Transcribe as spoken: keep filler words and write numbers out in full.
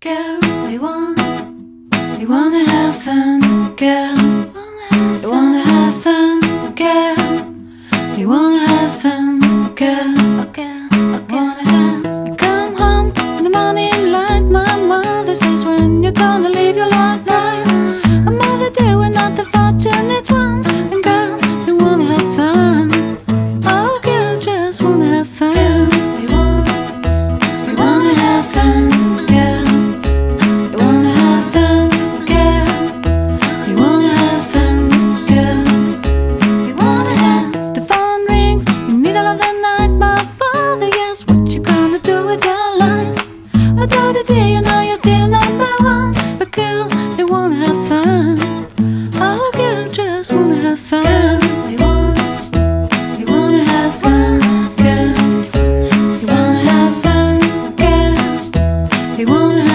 Girls, they want, they wanna have fun. Girls, they wanna have fun. Girls, they wanna have fun. Girls, wanna have. I come home in the morning light. My mother says, when you're gonna live your life right. A mother dear, we're not the fortunate ones. And girls, they wanna have fun. Oh, girls just wanna have fun. Girls, they want, they wanna have fun. You know you're still number one, but girl, they wanna have fun. Oh, girl, just wanna have fun. Girls, they want, they wanna have fun. Girls, they wanna have fun. Girls, they wanna have fun.